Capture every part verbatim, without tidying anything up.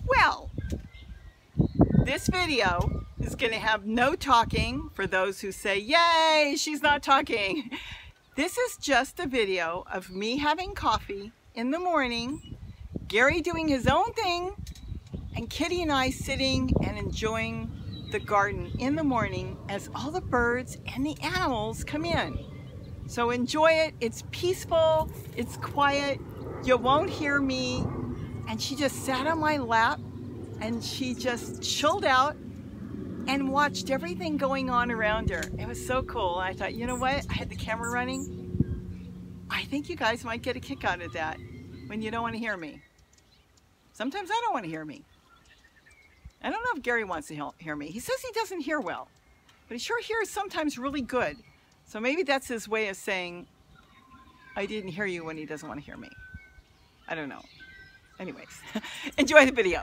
Well, this video is going to have no talking for those who say, yay, she's not talking. This is just a video of me having coffee in the morning, Gary doing his own thing, and Kitty and I sitting and enjoying the garden in the morning as all the birds and the animals come in. So enjoy it. It's peaceful, it's quiet, you won't hear me. And she just sat on my lap and she just chilled out and watched everything going on around her. It was so cool. I thought, you know what? I had the camera running. I think you guys might get a kick out of that when you don't want to hear me. Sometimes I don't want to hear me. I don't know if Gary wants to hear me. He says he doesn't hear well, but he sure hears sometimes really good. So maybe that's his way of saying, I didn't hear you when he doesn't want to hear me. I don't know. Anyways, enjoy the video.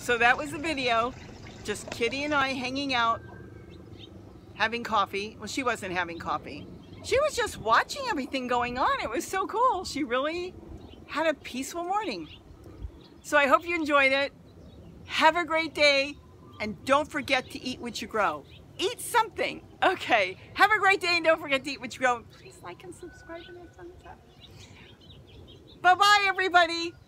So that was the video. Just Kitty and I hanging out, having coffee. Well, she wasn't having coffee. She was just watching everything going on. It was so cool. She really had a peaceful morning. So I hope you enjoyed it. Have a great day. And don't forget to eat what you grow. Eat something. Okay. Have a great day and don't forget to eat what you grow. Please like and subscribe and thumbs up. Bye-bye, everybody.